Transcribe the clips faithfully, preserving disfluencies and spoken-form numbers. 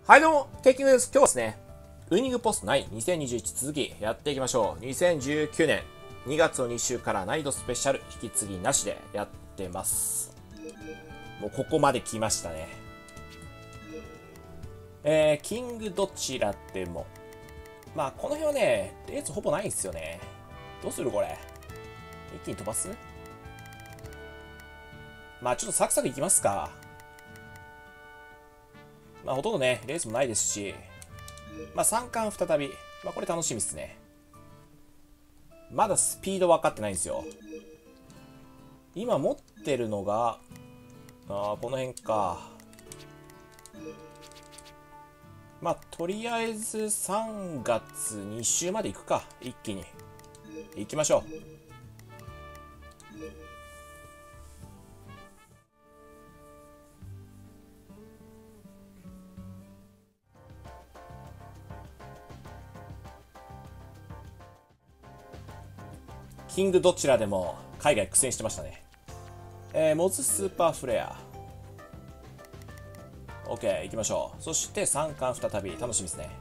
はいどうも、テイキングです。今日はですね、ウイニングポストナインにせんにじゅういち続きやっていきましょう。にせんじゅうきゅうねんにがつのに週から難易度スペシャル引き継ぎなしでやってます。もうここまで来ましたね。えー、キングどちらでも。まあ、この辺はね、レースほぼないんですよね。どうするこれ。一気に飛ばす？まあ、ちょっとサクサクいきますか。まあ、ほとんどね、レースもないですし、まあ、三冠再び。まあ、これ楽しみですね。まだスピード分かってないんですよ。今持ってるのが、あーこの辺か。まあ、とりあえずさんがつに週まで行くか。一気に。行きましょう。キングどちらでも海外苦戦してましたね。えー、モズスーパーフレア。OK、行きましょう。そして三冠再び。楽しみですね。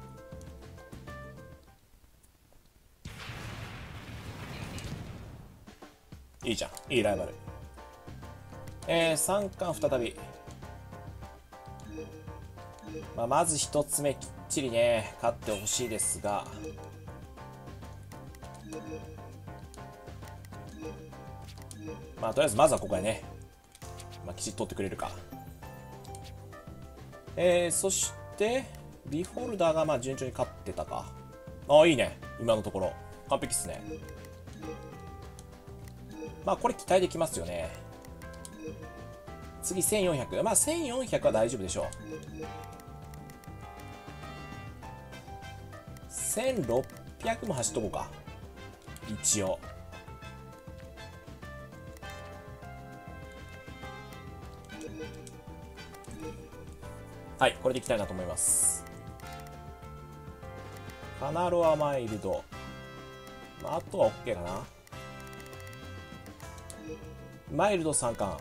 いいじゃん。いいライバル。えー、三冠再び。まあ、まず一つ目きっちりね、勝ってほしいですが。まあ、とりあえずまずはここへね、まあ、きちっと取ってくれるか。えー、そして、ビフォルダーがまあ順調に勝ってたか。ああ、いいね。今のところ。完璧っすね。まあ、これ期待できますよね。次、せんよんひゃく。まあ、せんよんひゃくは大丈夫でしょう。せんろっぴゃくも走っとこうか。一応。はい、これでいきたいなと思います。カナロアマイルド。まあ、あとは OK かな。マイルド三冠。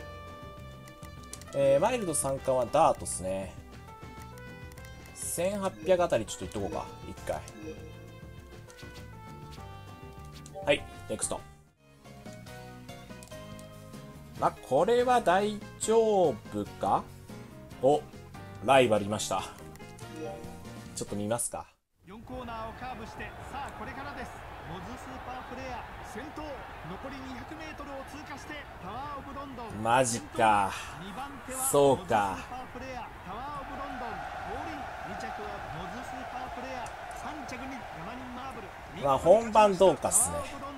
えー、マイルド三冠はダートっすね。せんはっぴゃくあたりちょっといっとこうか。一回。はい、ネクスト。まあ、これは大丈夫か？お、ライバルいました。ちょっと見ますか。 よんコーナーをカーブして、さあこれからです。モズスーパーフレア先頭、残り にひゃくメートル を通過してタワーオブロンドン。 マジか。そうか。 モズスーパーフレアタワーオブロンドン降臨。に着はモズスーパーフレア、さん着にヤマニンマーブル。 まあ本番どうかっすね。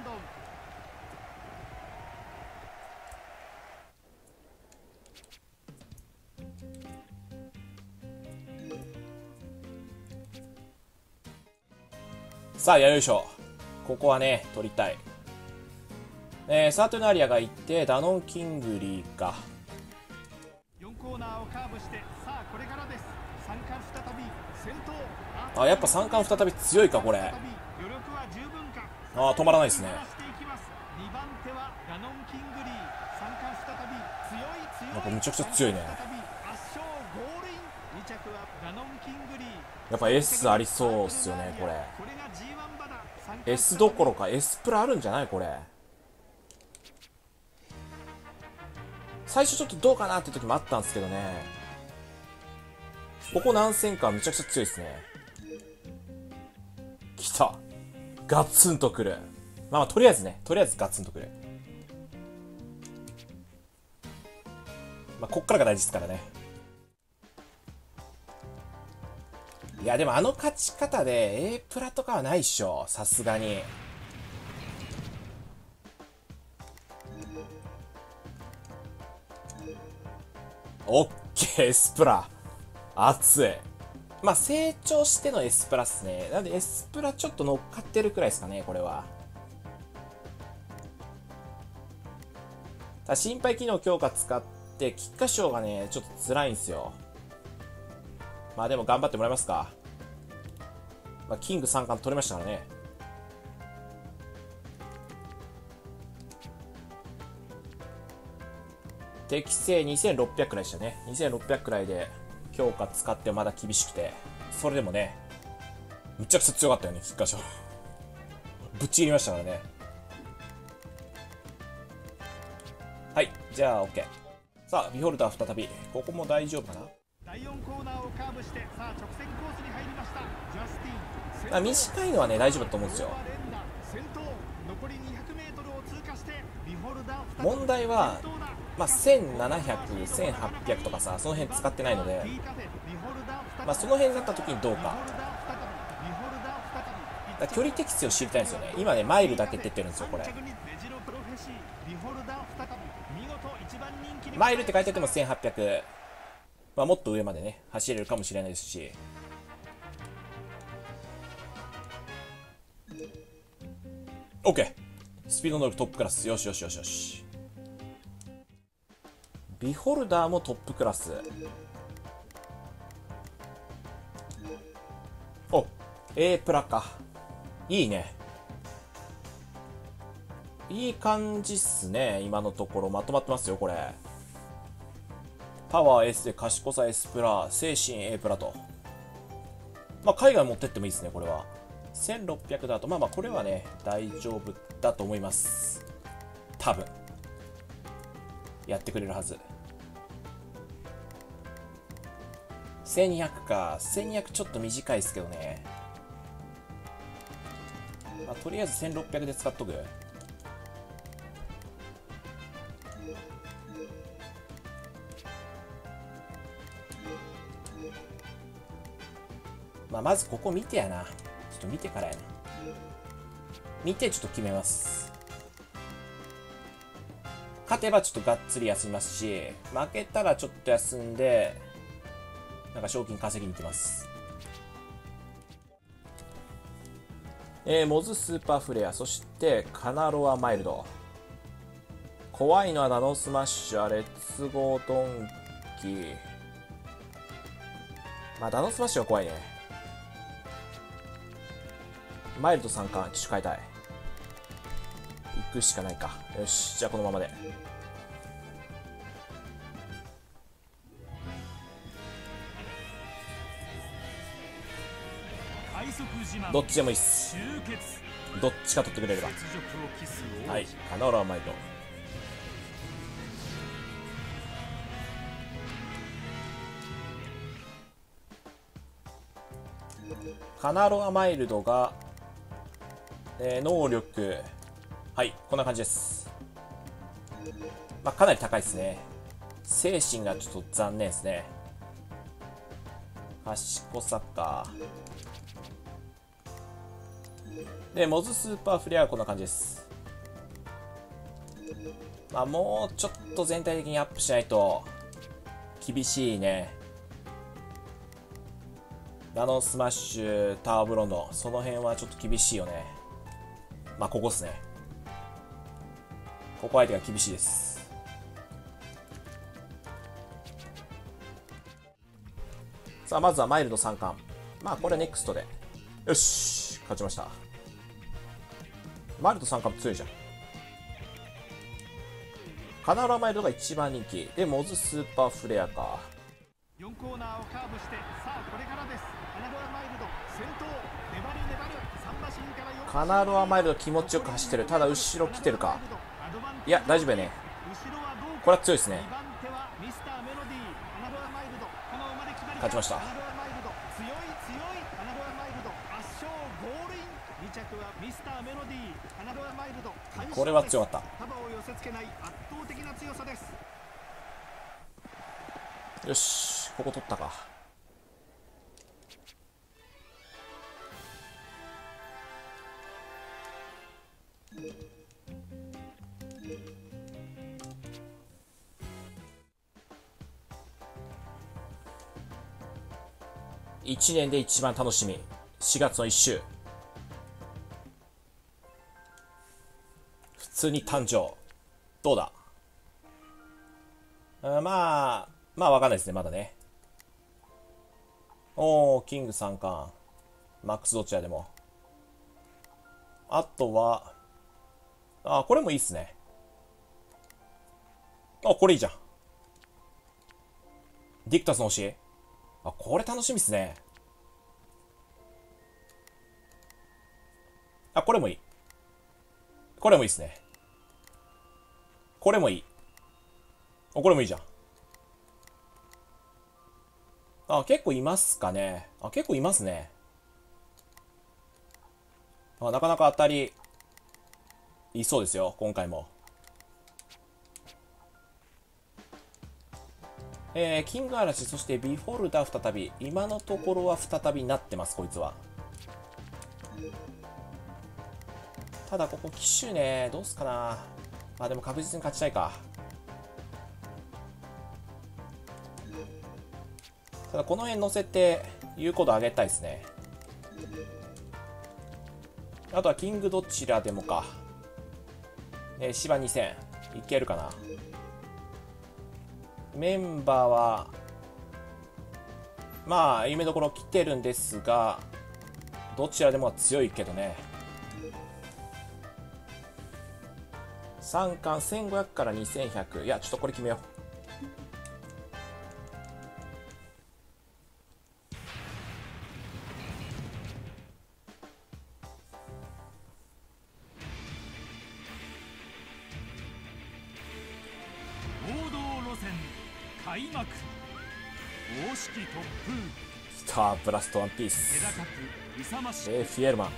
さあ、よいしょ。ここはね、取りたい。えー、サートゥナリアが行って、ダノン・キングリーか。 よんコーナーをカーブして、さあこれからです。三冠再び先頭。 あ、やっぱ三冠再び強いか、これ。あー、止まらないですね。やっぱむちゃくちゃ強いね。やっぱ S ありそうっすよね、これ。S どころか S プラあるんじゃない？これ。最初ちょっとどうかなって時もあったんですけどね。ここ何戦かめちゃくちゃ強いですね。きた。ガツンとくる。まあまあとりあえずね、とりあえずガツンとくる。まあこっからが大事ですからね。いやでもあの勝ち方で A プラとかはないっしょ、さすがに。オッケー、 S プラ熱い。まあ成長しての S プラっすね。なんで S プラちょっと乗っかってるくらいですかね、これは。ただ心肺機能強化使って菊花賞がねちょっと辛いんですよ。まあでも頑張ってもらえますか。まあ、キング三冠取れましたからね。適正にせんろっぴゃくくらいでしたね。にせんろっぴゃくくらいで強化使ってまだ厳しくて、それでもね、むちゃくちゃ強かったよね、菊花賞。ぶっちぎりましたからね。はい、じゃあ OK。さあ、ビホルダー再び。ここも大丈夫かな。 だいよんコーナーをカーブして、さあ直線コースに入りました。ジャスティンあ、短いのはね、大丈夫だと思うんですよ。 先頭残りにひゃくメートルを通過してビホルダー問題は、まあ、せんななひゃく、せんはっぴゃくとかさ、その辺使ってないので、まあ、その辺だった時にどうか。だ距離適性を知りたいんですよね。今ね、マイルだけ出てるんですよ、これ。マイルって書いてあってもせんはっぴゃく、まあ、もっと上までね、走れるかもしれないですし。OK。スピード能力トップクラス。よしよしよしよし。ビホルダーもトップクラス。お、A プラか。いいね。いい感じっすね。今のところまとまってますよ、これ。パワー S で賢さ S プラ、精神 A プラと。まあ、海外持ってってもいいですね、これは。せんろっぴゃくだと、まあまあ、これはね、大丈夫だと思います。多分。やってくれるはず。せんにひゃくか。せんにひゃくちょっと短いですけどね。まあ、とりあえずせんろっぴゃくで使っとく。まあ、まずここ見てやな。ちょっと見てからやな。見てちょっと決めます。勝てばちょっとがっつり休みますし、負けたらちょっと休んで、なんか賞金稼ぎに行きます。えー、モズスーパーフレア、そしてカナロアマイルド。怖いのはナノスマッシュ、レッツゴードンキー。まあ、ナノスマッシュは怖いね。マイルドさん冠、機種変えたい。行くしかないか。よし、じゃあこのままで。どっちでもいいっす。どっちか取ってくれれば。はい、カナロアマイルド。カナロアマイルドが、えー、能力、はい、こんな感じです。まあ、かなり高いですね。精神がちょっと残念ですね。賢さか。で、モズスーパーフレアはこんな感じです。まあ、もうちょっと全体的にアップしないと厳しいね。ナノスマッシュ、タワーブロンド、その辺はちょっと厳しいよね。まあ、ここっすね。ここ相手が厳しいです。さあ、まずはマイルドさん冠。まあ、これネクストで。よし、勝ちました。マイルドさん冠強いじゃん。カナロアマイルドが一番人気。で、モズスーパーフレアか。 よんコーナーをカーブして、さあこれからです。カナロアマイルド先頭、粘り粘るさん馬身からよん。 カナロアマイルド気持ちよく走ってる。ただ後ろ来てるか。いや大丈夫やね。これは強いですね。勝ちました。これは強かった。よし、ここ取ったか。いちねんで一番楽しみ、しがつの一週、普通に誕生。どうだ。あ、まあまあわかんないですね、まだね。おー、キングさん冠、マックスどちらでも。あとはあ、これもいいっすね。あ、これいいじゃん。ディクタスの教え。 あ、これ楽しみっすね。あ、これもいい。これもいいっすね。これもいい。あ、これもいいじゃん。あ、結構いますかね。あ、結構いますね。あ、なかなか当たり、いそうですよ、今回も。えー、キングアラシ、そしてビフォルダー再び。今のところは再びになってます、こいつは。ただここ機種ね、どうすかな。まあでも確実に勝ちたいか。ただこの辺乗せて有効度上げたいですね。あとはキングどちらでもか。えー、芝にせんいけるかな。メンバーはまあ夢どころ来てるんですが、どちらでも強いけどね。さん冠せんごひゃくからにせんひゃく。いやちょっとこれ決めよう。 王道路線開幕。公式突風。 スターブラストワンピース。 気高く勇ましい。 レイ・フィエルマン。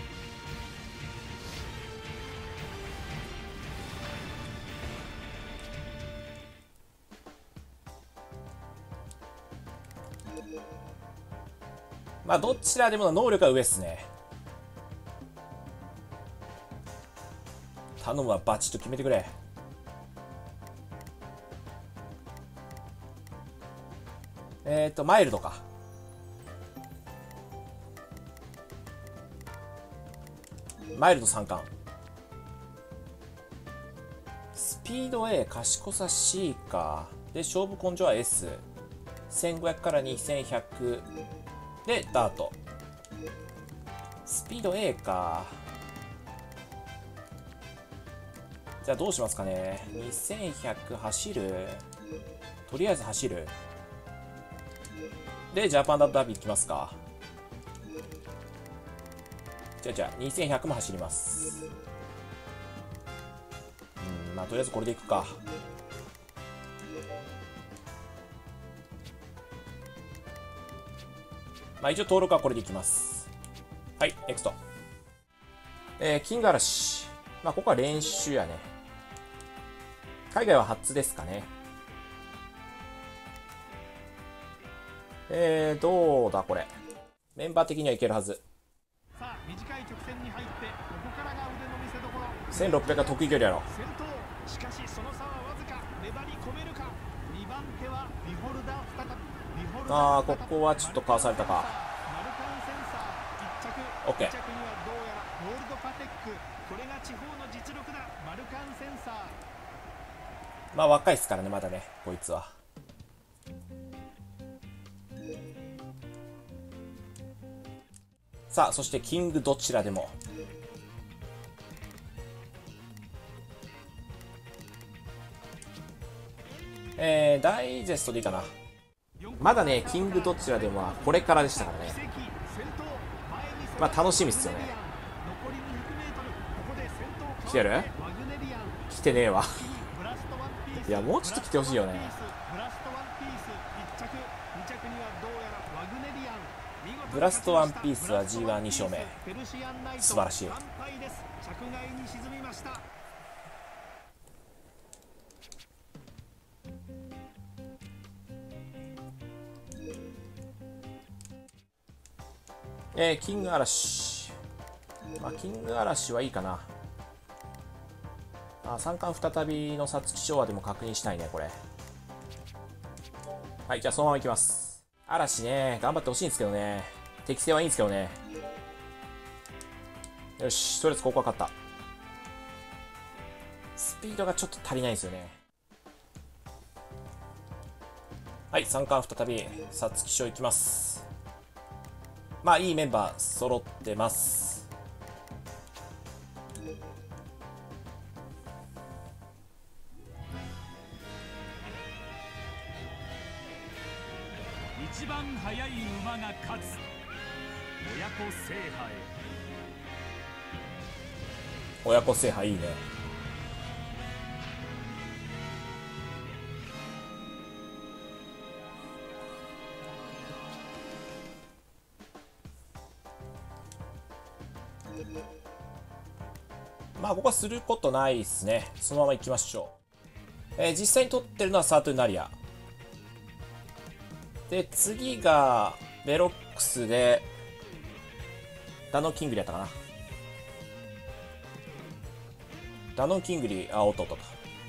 まあどちらでも能力は上っすね。頼むわ、バチッと決めてくれ。えっとマイルドか。マイルドさん冠。スピード A、 賢さ C か。で勝負根性は エス。せんごひゃくからにせんひゃくでダート。スピード A か。じゃあどうしますかね。にせんひゃく走る。とりあえず走る。でジャパンダービーいきますか。じゃあじゃあにせんひゃくも走ります。うん、まあとりあえずこれでいくか。まあ一応登録はこれでいきます。はい、ネクスト。えー、キングアラシ。まあここは練習やね。海外は初ですかね。えー、どうだこれ。メンバー的にはいけるはず。 さあ短い直線に入ってここからが腕の見せ所。 せんろっぴゃくが得意距離やろ。 先頭。しかしその差はわずか。粘り込めるか。にばん手はビフォルダー再び。ビフォルダーあー、ここはちょっとかわされたか。 マルカンセンサーいっ着。 オッケー。 に着にはどうやらゴールドパテック。これが地方の実力だ。マルカンセンサー。 まあ若いっすからね、まだね、こいつは。さあ、そしてキングどちらでも。えー、ダイジェストでいいかな。まだね、キングどちらでもはこれからでしたからね。まあ楽しみっすよね。来てる？来てねえわ。いや、もうちょっと来てほしいよね。ブラストワンピースは ジーワンに 勝目。素晴らしい。えー、キング嵐。まあ、キング嵐はいいかな。あ、三冠再びの皐月賞はでも確認したいね、これ。はい、じゃあそのままいきます。嵐ね、頑張ってほしいんですけどね。適性はいいんですけどね。よし、とりあえずここは勝った。スピードがちょっと足りないんですよね。はい、三冠再び皐月賞いきます。まあいいメンバー揃ってます。 一一番速い馬が勝つ。親子制覇へ。 親子制覇いいね。まあここはすることないですね。そのまま行きましょう。えー、実際に取ってるのはサートゥナリアで、次がベロックスでダノンキングリやったかな。ダノンキングリ、あ、おっとっとっと。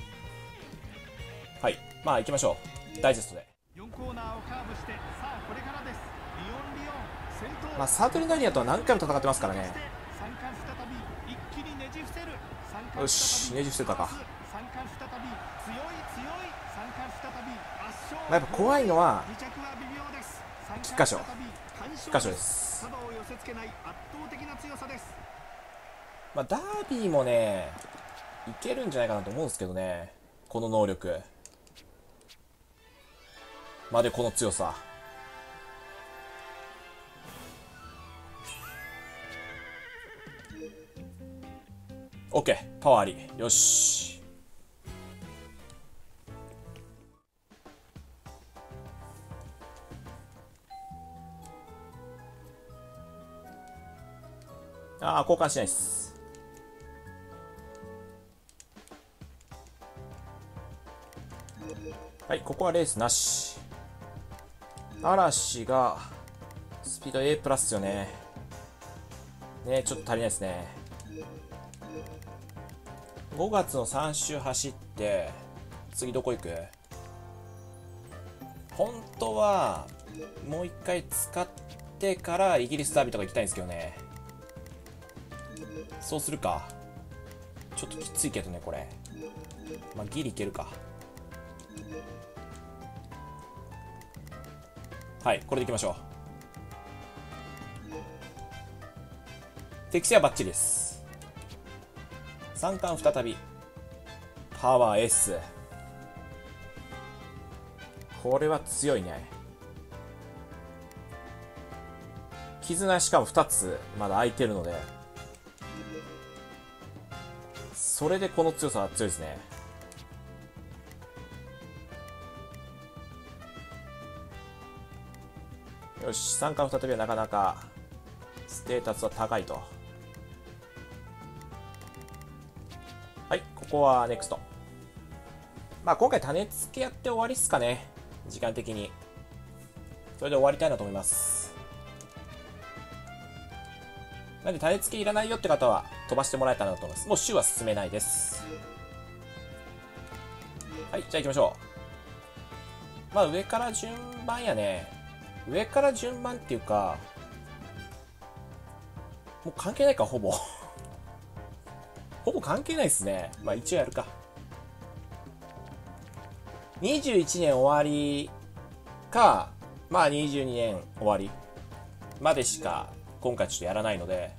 はい、まあ行きましょう。ダイジェストで。 よんコーナーをカーブして、さあこれからです。リオンリオン先頭。 まあサートゥナリアとは何回も戦ってますからね。 三冠再び一気にねじ伏せる。 よし、ねじ伏せたか。 三冠再び強い強い。三冠再び圧勝。 まあ、やっぱ怖いのはに着は微妙です。 菊花賞。菊花賞です。 角を寄せ付けない圧倒的な強さです。 まあダービーもねいけるんじゃないかなと思うんですけどね、この能力まで、この強さ。オッケー、パワーあり。よし。ああ、交換しないっす。はい、ここはレースなし。嵐がスピード A プラスよね。ね、ちょっと足りないですね。ごがつのさん週走って次どこ行く？本当はもう一回使ってからイギリスダービーとか行きたいんですけどね。そうするか。ちょっときついけどねこれ。まあギリいけるか。はい、これでいきましょう。適性はバッチリです。三冠再びパワー S。 これは強いね。絆しかもふたつまだ空いてるので、それでこの強さは強いですね。よし、三冠再びはなかなかステータスは高いと。はい、ここはネクスト。まあ今回種付けやって終わりっすかね、時間的に。それで終わりたいなと思います。なんで種付けいらないよって方は飛ばしてもらえたらなと思います。もう週は進めないです。はい、じゃあ行きましょう。まあ上から順番やね。上から順番っていうか、もう関係ないか、ほぼ。ほぼ関係ないですね。まあ一応やるか。にじゅういちねん終わりか、まあにじゅうにねん終わりまでしか今回ちょっとやらないので、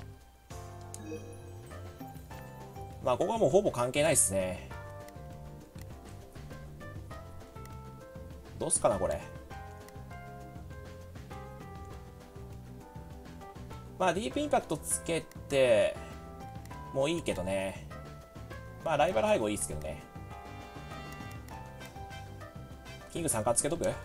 まあここはもうほぼ関係ないですね。どうすかなこれ。まあディープインパクトつけてもういいけどね。まあライバル配合いいですけどね。キングさん冠つけとく？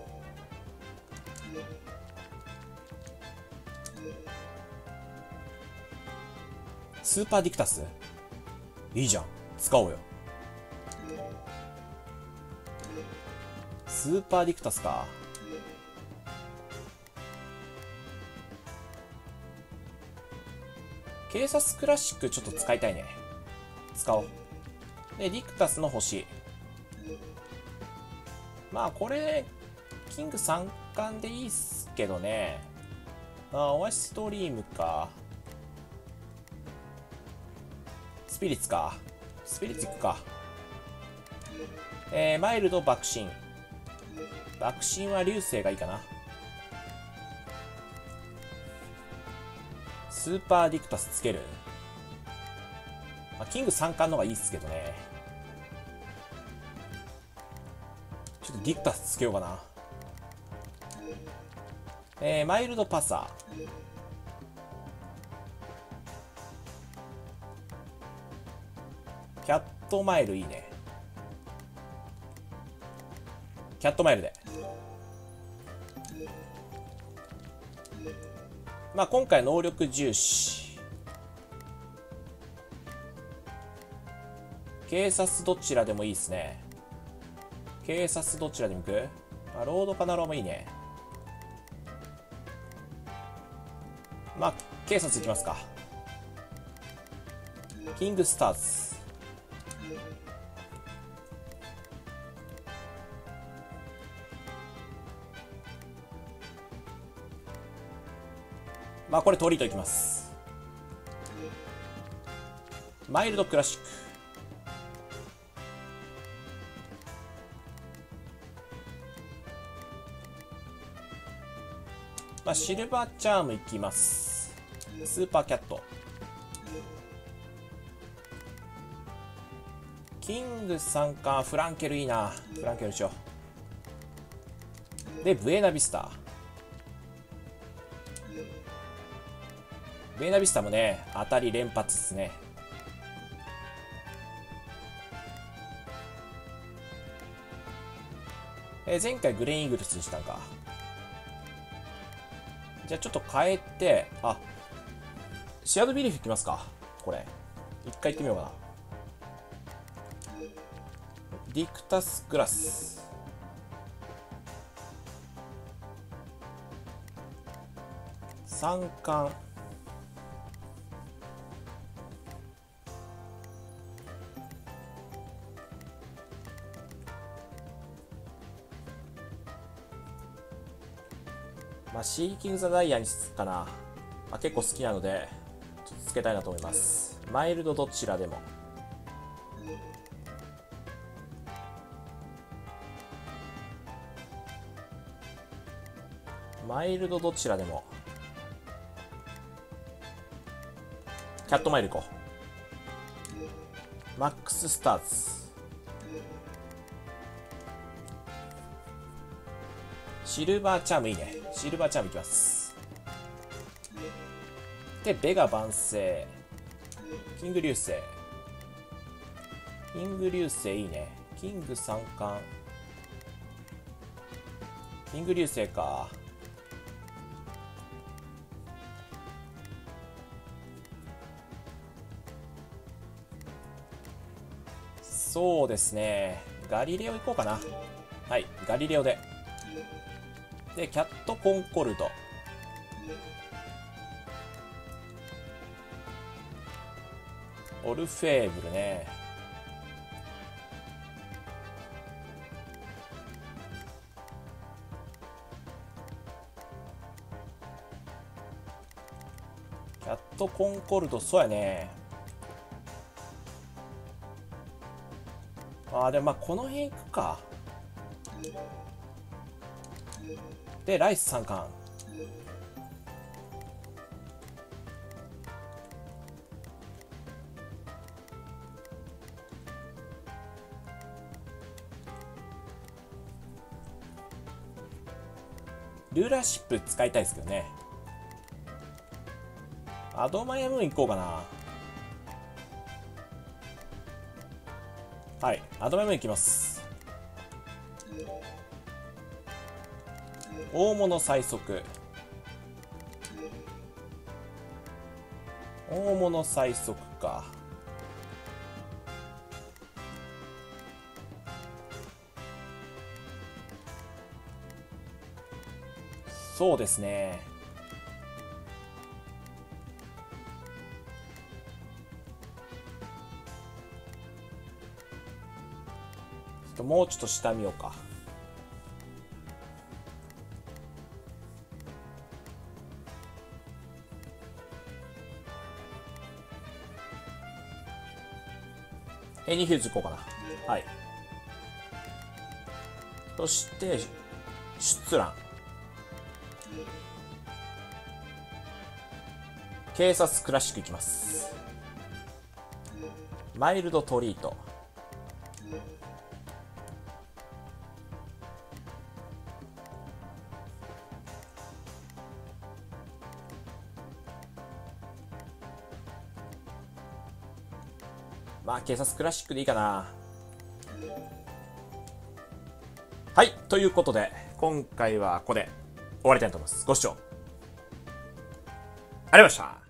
スーパーディクタスいいじゃん、使おうよ。スーパーディクタスか。警察クラシックちょっと使いたいね。使おう。でディクタスの星、まあこれキングさん冠でいいっすけどね。ああ、オアシストリームか。スピリッツか。スピリッツいくか。えー、マイルド爆心。爆心は流星がいいかな。スーパーディクタスつける。まあ、キングさん冠の方がいいっすけどね。ちょっとディクタスつけようかな。 えー、マイルドパサー。キャットマイルいいね。キャットマイルで。まあ今回能力重視。警察どちらでもいいですね。警察どちらでも行く？あ、ロードカナロもいいね。まあ警察行きますか。キングスターズ。まあこれトリートいきます。マイルドクラシック。まあシルバーチャームいきます。スーパーキャット。キング三冠フランケルいいな。フランケルしよう。でブエナビスタ。ブエナビスタもね、当たり連発ですね。えー、前回グレインイーグルスにしたんか。じゃあちょっと変えて、あ、シアドビリーフいきますか。これ一回行ってみようかな。ディクタスグラス。三冠。まあ、シーキング・ザ・ダイヤにするかな。まあ、結構好きなのでちょっとつけたいなと思います。マイルドどちらでも。マイルドどちらでも。キャットマイル行こう。マックス・スターズ。シルバーチャームいいね。シルバーチャームいきます。でベガ万世。キング流星。キング流星いいね。キング三冠。キング流星か。そうですね。ガリレオ行こうかな。はい、ガリレオで。で、キャットコンコルド。オルフェーブルね。キャットコンコルド、そうやね。ああ、でもまあこの辺行くか。でライス三冠。ルーラーシップ使いたいですけどね。アドマイヤムーン行こうかな。はい、アドマイヤムーン行きます。大物最速。大物最速か。そうですね。ちょっともうちょっと下見ようか。エニフューズいこうかな。はい。そしてシュツラン。警察クラシックいきます。マイルドトリート。 まあ警察クラシックでいいかな。はい、ということで今回はここで終わりたいと思います。ご視聴ありがとうございました。